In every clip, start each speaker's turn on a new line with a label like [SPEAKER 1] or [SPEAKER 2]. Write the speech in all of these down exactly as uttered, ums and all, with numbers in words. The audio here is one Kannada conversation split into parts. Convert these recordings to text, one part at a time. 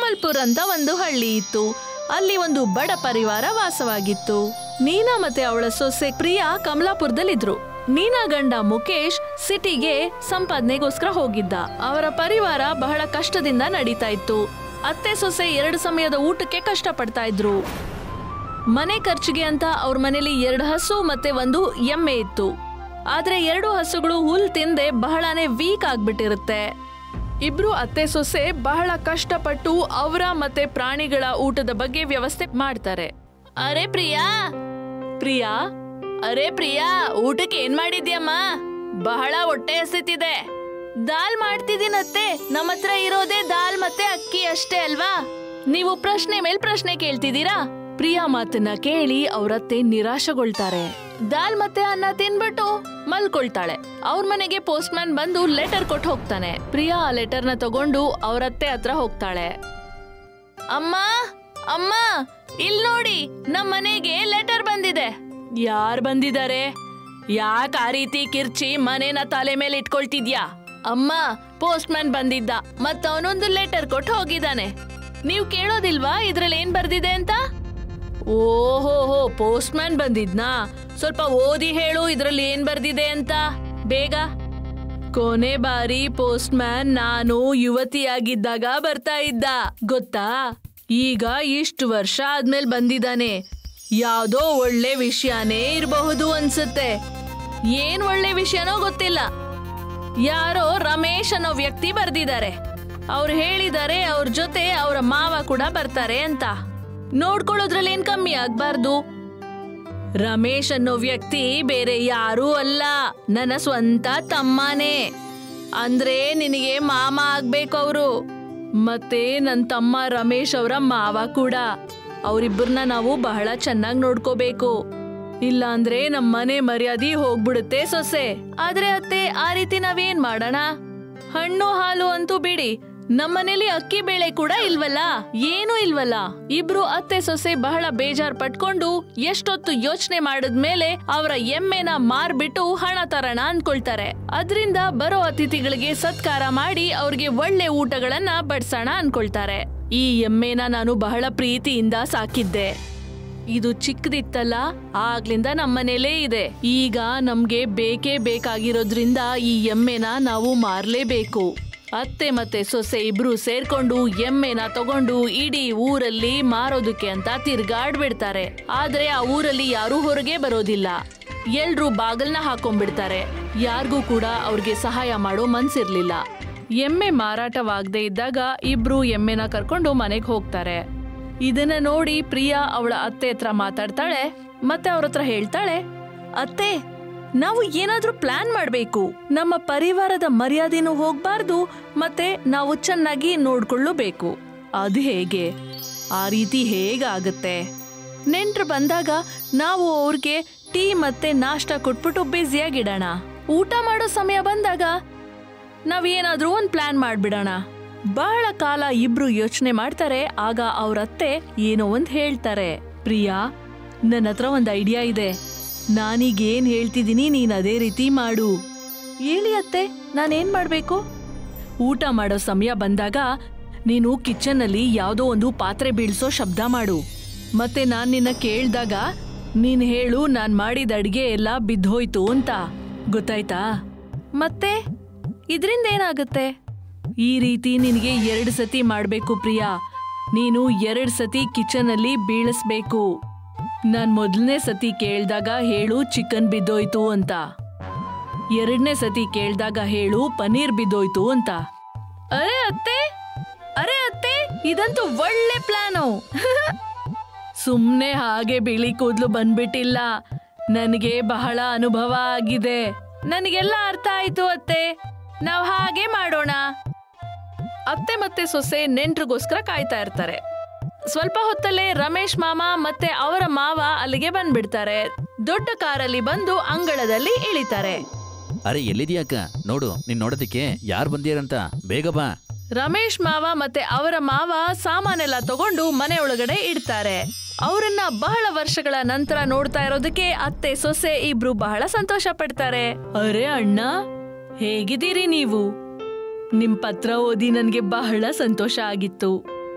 [SPEAKER 1] ಕಮಲ್ಪುರ್ ಅಂತ ಒಂದು ಹಳ್ಳಿ ಇತ್ತು. ಅಲ್ಲಿ ಒಂದು ಬಡ ಪರಿವಾರ ವಾಸವಾಗಿತ್ತು. ನೀನಾ ಮತ್ತೆ ಅವಳ ಸೊಸೆ ಪ್ರಿಯಾ ಕಮಲಾಪುರದಲ್ಲಿದ್ರು. ನೀನಾ ಗಂಡ ಮುಕೇಶ್ ಸಿಟಿಗೆ ಸಂಪಾದನೆಗೋಸ್ಕರ ಹೋಗಿದ್ದ. ಅವರ ಪರಿವಾರ ಬಹಳ ಕಷ್ಟದಿಂದ ನಡೀತಾ ಇತ್ತು. ಅತ್ತೆ ಸೊಸೆ ಎರಡು ಸಮಯದ ಊಟಕ್ಕೆ ಕಷ್ಟ ಪಡ್ತಾ ಇದ್ರು. ಮನೆ ಖರ್ಚಿಗೆ ಅಂತ ಅವ್ರ ಮನೇಲಿ ಎರಡು ಹಸು ಮತ್ತೆ ಒಂದು ಎಮ್ಮೆ ಇತ್ತು. ಆದ್ರೆ ಎರಡು ಹಸುಗಳು ಹುಲ್ ತಿಂದೆ ಬಹಳನೇ ವೀಕ್ ಆಗ್ಬಿಟ್ಟಿರುತ್ತೆ. ಇಬ್ರು ಅತ್ತೆ ಸೊಸೆ ಬಹಳ ಕಷ್ಟಪಟ್ಟು ಅವರ ಮತ್ತೆ ಪ್ರಾಣಿಗಳ ಊಟದ ಬಗ್ಗೆ ವ್ಯವಸ್ಥೆ ಮಾಡ್ತಾರೆ. ಅರೆ ಪ್ರಿಯಾ ಪ್ರಿಯಾ ಅರೆ ಪ್ರಿಯಾ ಊಟಕ್ಕೆ ಏನ್ ಮಾಡಿದ್ಯಮ್ಮ? ಬಹಳ ಹೊಟ್ಟೆ ಹಸಿತಿದೆ. ದಾಲ್ ಮಾಡ್ತಿದ್ದೀನತ್ತೆ. ನಮ್ಮ ಹತ್ರ ಇರೋದೇ ದಾಲ್ ಮತ್ತೆ ಅಕ್ಕಿ ಅಷ್ಟೇ ಅಲ್ವಾ? ನೀವು ಪ್ರಶ್ನೆ ಮೇಲ್ ಪ್ರಶ್ನೆ ಕೇಳ್ತಿದ್ದೀರಾ? ಪ್ರಿಯಾ ಮಾತನ್ನ ಕೇಳಿ ಅವರತ್ತೆ ನಿರಾಶೆಗೊಳ್ತಾರೆ. ದಾಲ್ ಮತ್ತೆ ಅನ್ನ ತಿನ್ಬಿಟ್ಟು ಮಲ್ಕೊಳ್ತಾಳೆ. ಅವ್ರ ಮನೆಗೆ ಪೋಸ್ಟ್ ಮ್ಯಾನ್ ಬಂದು ಲೆಟರ್ ಕೊಟ್ಟು ಹೋಗ್ತಾನೆ. ಪ್ರಿಯಾ ಆ ಲೆಟರ್ ನ ತಗೊಂಡು ಅವರತ್ತೆ ಹತ್ರ ಹೋಗ್ತಾಳೆ. ಅಮ್ಮ ಅಮ್ಮ ಇಲ್ ನೋಡಿ, ನಮ್ ಮನೆಗೆ ಲೆಟರ್ ಬಂದಿದೆ. ಯಾರ್ ಬಂದಿದ್ದಾರೆ? ಯಾಕ ಆ ರೀತಿ ಕಿರ್ಚಿ ಮನೇನ ತಲೆ ಮೇಲೆ ಇಟ್ಕೊಳ್ತಿದ್ಯಾ? ಅಮ್ಮ, ಪೋಸ್ಟ್ ಮ್ಯಾನ್ ಬಂದಿದ್ದ ಮತ್ತ ಅವನೊಂದು ಲೆಟರ್ ಕೊಟ್ಟು ಹೋಗಿದ್ದಾನೆ. ನೀವ್ ಕೇಳೋದಿಲ್ವಾ ಇದ್ರಲ್ಲಿ ಏನ್ ಬರ್ದಿದೆ ಅಂತ? ಓಹೋ ಹೋ ಪೋಸ್ಟ್ ಮ್ಯಾನ್ ಬಂದಿದ್ನಾ? ಸ್ವಲ್ಪ ಓದಿ ಹೇಳು ಇದ್ರಲ್ಲಿ ಏನ್ ಬರ್ದಿದೆ ಅಂತ ಬೇಗ. ಕೊನೆ ಬಾರಿ ಪೋಸ್ಟ್ ಮ್ಯಾನ್ ನಾನು ಯುವತಿಯಾಗಿದ್ದಾಗ ಬರ್ತಾ ಇದ್ದ ಗೊತ್ತಾ? ಈಗ ಇಷ್ಟು ವರ್ಷ ಆದ್ಮೇಲೆ ಬಂದಿದ್ದಾನೆ. ಯಾವ್ದೋ ಒಳ್ಳೆ ವಿಷಯನೇ ಇರಬಹುದು ಅನ್ಸುತ್ತೆ. ಏನ್ ಒಳ್ಳೆ ವಿಷಯನೋ ಗೊತ್ತಿಲ್ಲ. ಯಾರೋ ರಮೇಶ್ ಅನ್ನೋ ವ್ಯಕ್ತಿ ಬರ್ದಿದ್ದಾರೆ. ಅವ್ರು ಹೇಳಿದ್ದಾರೆ ಅವ್ರ ಜೊತೆ ಅವರ ಮಾವ ಕೂಡ ಬರ್ತಾರೆ ಅಂತ. ನೋಡ್ಕೊಳ್ಳೋದ್ರಲ್ಲಿ ಏನ್ ಕಮ್ಮಿ ಆಗ್ಬಾರ್ದು. ರಮೇಶ್ ಅನ್ನೋ ವ್ಯಕ್ತಿ ಬೇರೆ ಯಾರೂ ಅಲ್ಲ, ನನ್ನ ಸ್ವಂತ ತಮ್ಮನೇ. ಅಂದ್ರೆ ನಿನಗೆ ಮಾಮ ಆಗ್ಬೇಕು ಅವರು. ಮತ್ತೆ ನನ್ ತಮ್ಮ ರಮೇಶ್ ಅವರ ಮಾವ ಕೂಡ. ಅವರಿಬ್ಬರನ್ನ ನಾವು ಬಹಳ ಚೆನ್ನಾಗಿ ನೋಡ್ಕೋಬೇಕು. ಇಲ್ಲ ಅಂದ್ರೆ ನಮ್ ಮನೆ ಮರ್ಯಾದೆ ಹೋಗ್ಬಿಡುತ್ತೆ ಸೊಸೆ. ಆದ್ರೆ ಅತ್ತೆ, ಆ ರೀತಿ ನಾವೇನ್ ಮಾಡೋಣ? ಹಣ್ಣು ಹಾಲು ಅಂತೂ ಬಿಡಿ, ನಮ್ಮನೇಲಿ ಅಕ್ಕಿ ಬೇಳೆ ಕೂಡ ಇಲ್ವಲ್ಲ, ಏನೂ ಇಲ್ವಲ್ಲ. ಇಬ್ರು ಅತ್ತೆ ಸೊಸೆ ಬಹಳ ಬೇಜಾರ್ ಪಟ್ಕೊಂಡು ಎಷ್ಟೊತ್ತು ಯೋಚನೆ ಮಾಡಿದ್ಮೇಲೆ ಅವರ ಎಮ್ಮೆನ ಮಾರ್ಬಿಟ್ಟು ಹಣ ತರೋಣ ಅನ್ಕೊಳ್ತಾರೆ. ಅದ್ರಿಂದ ಬರೋ ಅತಿಥಿಗಳಿಗೆ ಸತ್ಕಾರ ಮಾಡಿ ಅವ್ರಿಗೆ ಒಳ್ಳೆ ಊಟಗಳನ್ನ ಬಡ್ಸೋಣ ಅನ್ಕೊಳ್ತಾರೆ. ಈ ಎಮ್ಮೆನ ನಾನು ಬಹಳ ಪ್ರೀತಿಯಿಂದ ಸಾಕಿದ್ದೆ. ಇದು ಚಿಕ್ಕದಿತ್ತಲ್ಲ, ಆಗ್ಲಿಂದ ನಮ್ಮನೇಲೇ ಇದೆ. ಈಗ ನಮ್ಗೆ ಬೇಕೇ ಬೇಕಾಗಿರೋದ್ರಿಂದ ಈ ಎಮ್ಮೆನ ನಾವು ಮಾರ್ಲೇಬೇಕು. ಅತ್ತೆ ಮತ್ತೆ ಸೊಸೆ ಇಬ್ರು ಸೇರ್ಕೊಂಡು ಎಮ್ಮೆನ ತಗೊಂಡು ಇಡೀ ಊರಲ್ಲಿ ಮಾರೋದಕ್ಕೆ ಅಂತ ತಿರ್ಗಾಡ್ಬಿಡ್ತಾರೆ. ಆದ್ರೆ ಆ ಊರಲ್ಲಿ ಯಾರೂ ಹೊರಗೆ ಬರೋದಿಲ್ಲ. ಎಲ್ರೂ ಬಾಗಲ್ನ ಹಾಕೊಂಡ್ಬಿಡ್ತಾರೆ. ಯಾರಿಗೂ ಕೂಡ ಅವ್ರಿಗೆ ಸಹಾಯ ಮಾಡೋ ಮನ್ಸಿರ್ಲಿಲ್ಲ. ಎಮ್ಮೆ ಮಾರಾಟವಾಗದೆ ಇದ್ದಾಗ ಇಬ್ರು ಎಮ್ಮೆನ ಕರ್ಕೊಂಡು ಮನೆಗೆ ಹೋಗ್ತಾರೆ. ಇದನ್ನ ನೋಡಿ ಪ್ರಿಯಾ ಅವಳ ಅತ್ತೆ ಹತ್ರ ಮಾತಾಡ್ತಾಳೆ. ಮತ್ತೆ ಅವ್ರ ಹತ್ರ ಹೇಳ್ತಾಳೆ, ಅತ್ತೆ, ನಾವು ಏನಾದ್ರೂ ಪ್ಲಾನ್ ಮಾಡ್ಬೇಕು. ನಮ್ಮ ಪರಿವಾರದ ಮರ್ಯಾದೆನೂ ಹೋಗ್ಬಾರ್ದು, ಮತ್ತೆ ನಾವು ಚೆನ್ನಾಗಿ ನೋಡ್ಕೊಳ್ಳಬೇಕು. ಅದು ಹೇಗೆ? ಆ ರೀತಿ ಹೇಗಾಗತ್ತೆ? ನೆಂಟ್ರು ಬಂದಾಗ ನಾವು ಅವ್ರಿಗೆ ಟೀ ಮತ್ತೆ ನಾಷ್ಟ ಕೊಟ್ಬಿಟ್ಟು ಬ್ಯುಸಿಯಾಗಿಡೋಣ. ಊಟ ಮಾಡೋ ಸಮಯ ಬಂದಾಗ ನಾವೇನಾದ್ರೂ ಒಂದ್ ಪ್ಲಾನ್ ಮಾಡ್ಬಿಡೋಣ. ಬಹಳ ಕಾಲ ಇಬ್ರು ಯೋಚನೆ ಮಾಡ್ತಾರೆ. ಆಗ ಅವ್ರತ್ತೆ ಏನೋ ಒಂದ್ ಹೇಳ್ತಾರೆ. ಪ್ರಿಯಾ, ನನ್ನ ಹತ್ರ ಒಂದ್ ಐಡಿಯಾ ಇದೆ. ನಾನೀಗೇನ್ ಹೇಳ್ತಿದ್ದೀನಿ ನೀನ್ ಅದೇ ರೀತಿ ಮಾಡು. ಹೇಳಿ ಅತ್ತೆ, ನಾನೇನ್ ಮಾಡ್ಬೇಕು? ಊಟ ಮಾಡೋ ಸಮಯ ಬಂದಾಗ ನೀನು ಕಿಚನ್ ಅಲ್ಲಿ ಯಾವ್ದೋ ಒಂದು ಪಾತ್ರೆ ಬೀಳ್ಸೋ ಶಬ್ದ ಮಾಡು. ಮತ್ತೆ ನಾನ್ ನಿನ್ನ ಕೇಳ್ದಾಗ ನೀನ್ ಹೇಳು ನಾನ್ ಮಾಡಿದ ಅಡ್ಗೆ ಎಲ್ಲ ಬಿದ್ದೋಯ್ತು ಅಂತ. ಗೊತ್ತಾಯ್ತಾ? ಮತ್ತೆ ಇದ್ರಿಂದ ಏನಾಗುತ್ತೆ? ಈ ರೀತಿ ನಿನಗೆ ಎರಡ್ ಸತಿ ಮಾಡ್ಬೇಕು ಪ್ರಿಯಾ. ನೀನು ಎರಡ್ ಸತಿ ಕಿಚನ್ ಅಲ್ಲಿ ಬೀಳಿಸ್ಬೇಕು. ನಾನ್ ಮೊದಲನೇ ಸತಿ ಕೇಳ್ದಾಗ ಹೇಳು ಚಿಕನ್ ಬಿದ್ದೋಯ್ತು ಅಂತ. ಎರಡನೇ ಸತಿ ಕೇಳ್ದಾಗ ಹೇಳು ಪನ್ನೀರ್ ಬಿದ್ದೋಯ್ತು ಅಂತ. ಅರೆ ಅತ್ತೆ, ಅರೆ ಅತ್ತೆ, ಇದಂತೂ ಒಳ್ಳೆ ಪ್ಲಾನು. ಸುಮ್ನೆ ಹಾಗೆ ಬಿಳಿ ಕೂದ್ಲು ಬಂದ್ಬಿಟ್ಟಿಲ್ಲ. ನನಗೆ ಬಹಳ ಅನುಭವ ಆಗಿದೆ. ನನಗೆಲ್ಲ ಅರ್ಥ ಆಯ್ತು ಅತ್ತೆ. ನಾವ್ ಹಾಗೆ ಮಾಡೋಣ. ಅತ್ತೆ ಮತ್ತೆ ಸೊಸೆ ನೆಂಟ್ರಿಗೋಸ್ಕರ ಕಾಯ್ತಾ ಇರ್ತಾರೆ. ಸ್ವಲ್ಪ ಹೊತ್ತಲ್ಲೇ ರಮೇಶ್ ಮಾಮ ಮತ್ತೆ ಅವರ ಮಾವ ಅಲ್ಲಿಗೆ ಬಂದ್ಬಿಡ್ತಾರೆ. ದೊಡ್ಡ ಕಾರಲ್ಲಿ ಬಂದು ಅಂಗಳದಲ್ಲಿ ಇಳಿತಾರೆ.
[SPEAKER 2] ಅರೆ ಎಲ್ಲಿದ್ಯಾಕ? ನೋಡು, ನೀನ್ ನೋಡೋದಕ್ಕೆ ಯಾರು ಬಂದಿರಂತ, ಬೇಗ ಬಾ.
[SPEAKER 1] ರಮೇಶ್ ಮಾವ ಮತ್ತೆ ಅವರ ಮಾವ ಸಾಮಾನೆಲ್ಲ ತಗೊಂಡು ಮನೆ ಒಳಗಡೆ ಇಡ್ತಾರೆ. ಅವರನ್ನ ಬಹಳ ವರ್ಷಗಳ ನಂತರ ನೋಡ್ತಾ ಇರೋದಕ್ಕೆ ಅತ್ತೆ ಸೊಸೆ ಇಬ್ರು ಬಹಳ ಸಂತೋಷ ಪಡ್ತಾರೆ. ಅರೆ ಅಣ್ಣ, ಹೇಗಿದ್ದೀರಿ ನೀವು? ನಿಮ್ ಪತ್ರ ಓದಿ ನನ್ಗೆ ಬಹಳ ಸಂತೋಷ ಆಗಿತ್ತು.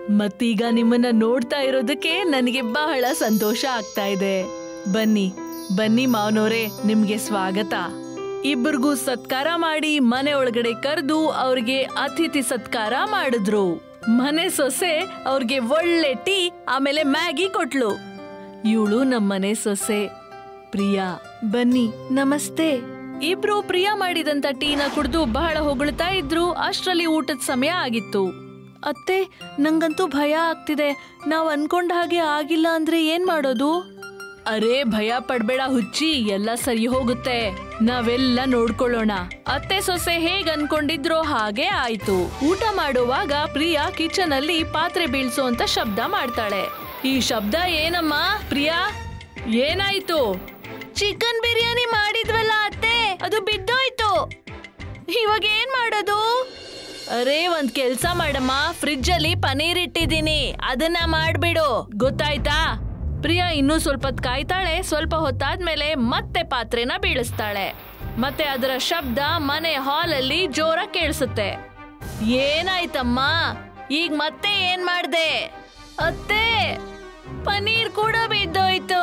[SPEAKER 1] ಮತ್ತೀಗ ನಿಮ್ಮನ್ನ ನೋಡ್ತಾ ಇರೋದಕ್ಕೆ ನನಗೆ ಬಹಳ ಸಂತೋಷ ಆಗ್ತಾ ಇದೆ. ಬನ್ನಿ ಬನ್ನಿ ಮಾವನವ್ರೆ, ನಿಮ್ಗೆ ಸ್ವಾಗತ. ಇಬ್ಬರಿಗೂ ಸತ್ಕಾರ ಮಾಡಿ ಮನೆ ಒಳಗಡೆ ಕರೆದು ಅವ್ರಿಗೆ ಅತಿಥಿ ಸತ್ಕಾರ ಮಾಡಿದ್ರು. ಮನೆ ಸೊಸೆ ಅವ್ರಿಗೆ ಒಳ್ಳೆ ಟೀ ಆಮೇಲೆ ಮ್ಯಾಗಿ ಕೊಟ್ಲು. ಇವಳು ನಮ್ಮನೆ ಸೊಸೆ ಪ್ರಿಯಾ. ಬನ್ನಿ, ನಮಸ್ತೆ. ಇಬ್ರು ಪ್ರಿಯಾ ಮಾಡಿದಂತ ಟೀನ ಕುಡಿದು ಬಹಳ ಹೊಗಳ್ತಾ ಇದ್ರು. ಅಷ್ಟ್ರಲ್ಲಿ ಊಟದ ಸಮಯ ಆಗಿತ್ತು. ಅತ್ತೆ, ನಂಗಂತೂ ಭಯ ಆಗ್ತಿದೆ. ನಾವ್ ಅನ್ಕೊಂಡ ಹಾಗೆ ಆಗಿಲ್ಲ ಅಂದ್ರೆ ಏನ್ ಮಾಡೋದು? ಅರೇ, ಭಯ ಪಡ್ಬೇಡ ಹುಚ್ಚಿ, ಎಲ್ಲ ಸರಿ ಹೋಗುತ್ತೆ. ನಾವೆಲ್ಲ ನೋಡ್ಕೊಳ್ಳೋಣ. ಅತ್ತೆ ಸೊಸೆ ಹೇಗ್ ಅನ್ಕೊಂಡಿದ್ರೋ ಹಾಗೆ ಆಯ್ತು. ಊಟ ಮಾಡುವಾಗ ಪ್ರಿಯಾ ಕಿಚನ್ ಅಲ್ಲಿ ಪಾತ್ರೆ ಬೀಳ್ಸೋಂತ ಶಬ್ದ ಮಾಡ್ತಾಳೆ. ಈ ಶಬ್ದ ಏನಮ್ಮ ಪ್ರಿಯಾ? ಏನಾಯ್ತು? ಚಿಕನ್ ಬಿರಿಯಾನಿ ಮಾಡಿದ್ವಲ್ಲ ಅತ್ತೆ, ಅದು ಬಿದ್ದೋಯ್ತು. ಇವಾಗ ಏನ್ ಮಾಡೋದು? ಅರೇ, ಒಂದ್ ಕೆಲ್ಸ ಮಾಡಮ್ಮ, ಫ್ರಿಡ್ಜ್ ಅಲ್ಲಿ ಪನೀರ್ ಇಟ್ಟಿದ್ದೀನಿ, ಅದನ್ನ ಮಾಡ್ಬಿಡು, ಗೊತ್ತಾಯ್ತಾ? ಪ್ರಿಯಾ ಇನ್ನೂ ಸ್ವಲ್ಪ ಹೊತ್ತು ಕಾಯ್ತಾಳೆ. ಸ್ವಲ್ಪ ಹೊತ್ತಾದ್ಮೇಲೆ ಮತ್ತೆ ಪಾತ್ರೆನ ಬೀಳಿಸ್ತಾಳೆ. ಮತ್ತೆ ಅದರ ಶಬ್ದ ಮನೆ ಹಾಲ್ ಅಲ್ಲಿ ಜೋರ ಕೇಳಿಸುತ್ತೆ. ಏನಾಯ್ತಮ್ಮ? ಈಗ ಮತ್ತೆ ಏನ್ ಮಾಡ್ದೆ? ಅತ್ತೆ, ಪನೀರ್ ಕೂಡ ಬಿದ್ದೋಯ್ತು.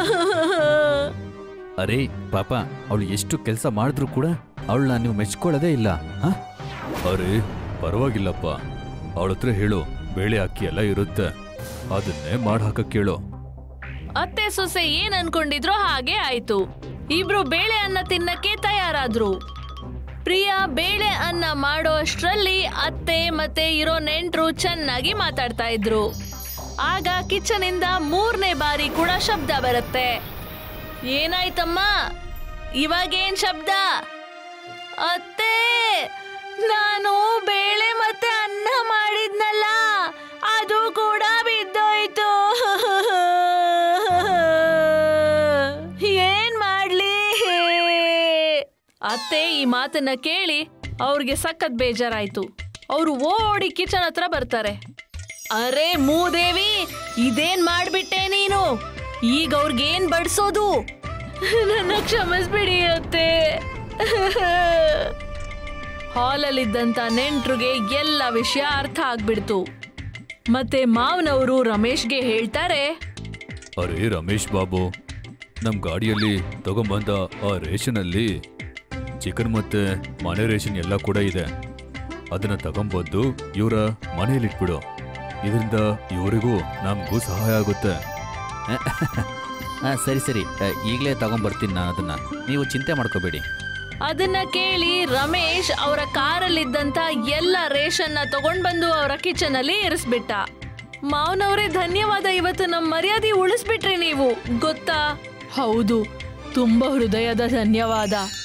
[SPEAKER 2] ಅರೇ ಪಾಪ, ಅವಳು ಎಷ್ಟು ಕೆಲಸ ಮಾಡಿದ್ರು ಕೂಡ ಅವಳನ್ನ ನೀವು ಮೆಚ್ಕೊಳ್ಳೋದೇ ಇಲ್ಲ. ಹ ಅರೇ ಪರವಾಗಿಲ್ಲಪ್ಪ, ಅವಳ ಹತ್ರ ಹೇಳು, ಬೇಳೆ ಅಕ್ಕಿ ಎಲ್ಲ ಇರುತ್ತೆ, ಅದನ್ನೇ ಮಾಡಿ ಹಾಕಕ್ ಕೇಳು.
[SPEAKER 1] ಅತ್ತೆ ಸೊಸೆ ಏನ್ ಅನ್ಕೊಂಡಿದ್ರು ಹಾಗೆ ಆಯ್ತು. ಇಬ್ರು ಬೇಳೆ ಅನ್ನ ತಿನ್ನಕ್ಕೆ ತಯಾರಾದ್ರು. ಪ್ರಿಯಾ ಬೇಳೆ ಅನ್ನ ಮಾಡೋ ಅಷ್ಟ್ರಲ್ಲಿ ಅತ್ತೆ ಮತ್ತೆ ಇರೋ ನೆಂಟ್ರು ಚೆನ್ನಾಗಿ ಮಾತಾಡ್ತಾ ಇದ್ರು. ಆಗ ಕಿಚನ್ ಇಂದ ಮೂರನೇ ಬಾರಿ ಕೂಡ ಶಬ್ದ ಬರುತ್ತೆ. ಏನಾಯ್ತಮ್ಮ? ಇವಾಗೇನ್ ಶಬ್ದ? ಅತ್ತೆ, ನಾನು ಬೇಳೆ ಮತ್ತೆ ಅನ್ನ ಮಾಡಿದ್ನಲ್ಲ, ಅದು ಕೂಡ ಬಿದ್ದೋಯ್ತು. ಏನ್ ಮಾಡ್ಲಿ? ಅತ್ತೆ ಈ ಮಾತನ್ನ ಕೇಳಿ ಅವ್ರಿಗೆ ಸಖತ್ ಬೇಜಾರಾಯ್ತು. ಅವ್ರು ಓಡಿ ಕಿಚನ್ ಹತ್ರ ಬರ್ತಾರೆ. ಅರೆ ಮೂದೇವಿ, ಇದೇನ್ ಮಾಡ್ಬಿಟ್ಟೆ ನೀನು? ಈಗ ಅವ್ರಿಗೇನ್ ಬಡ್ಸೋದು? ನನ್ನ ಕ್ಷಮಿಸ್ಬಿಡಿ ಅತ್ತೆ. ಹಾಲಲ್ಲಿದ್ದಂತ ನೆಂಟ್ರಿಗೆ ಎಲ್ಲ ವಿಷಯ ಅರ್ಥ ಆಗ್ಬಿಡ್ತು. ಮತ್ತೆ ಮಾವನವರು ರಮೇಶ್ಗೆ ಹೇಳ್ತಾರೆ,
[SPEAKER 2] ಅರೇ ರಮೇಶ್ ಬಾಬು, ನಮ್ ಗಾಡಿಯಲ್ಲಿ ತಗೊಂಬಂದ ಆ ರೇಷನ್ ಅಲ್ಲಿ ಚಿಕನ್ ಮತ್ತೆ ಮನೆ ರೇಷನ್ ಎಲ್ಲ ಕೂಡ ಇದೆ. ಅದನ್ನ ತಗೊಂಬಂದು ಇವರ ಮನೆಯಲ್ಲಿಟ್ಬಿಡು. ಇದರಿಂದ ಇವರಿಗೂ ನಮಗೂ ಸಹಾಯ ಆಗುತ್ತೆ. ಸರಿ ಸರಿ, ಈಗಲೇ ತಗೊಂಬರ್ತೀನಿ ನಾನು ಅದನ್ನ, ನೀವು ಚಿಂತೆ ಮಾಡ್ಕೋಬೇಡಿ.
[SPEAKER 1] ಅದನ್ನ ಕೇಳಿ ರಮೇಶ್ ಅವರ ಕಾರಲ್ಲಿದ್ದಂತ ಎಲ್ಲ ರೇಷನ್ನ ತಗೊಂಡ್ ಬಂದು ಅವರ ಕಿಚನ್ ಅಲ್ಲಿ ಇರಿಸ್ಬಿಟ್ಟ. ಮಾವನವರೇ ಧನ್ಯವಾದ, ಇವತ್ತು ನಮ್ಮ ಮರ್ಯಾದೆ ಉಳಿಸ್ಬಿಟ್ರಿ ನೀವು, ಗೊತ್ತಾ? ಹೌದು, ತುಂಬಾ ಹೃದಯದ ಧನ್ಯವಾದ.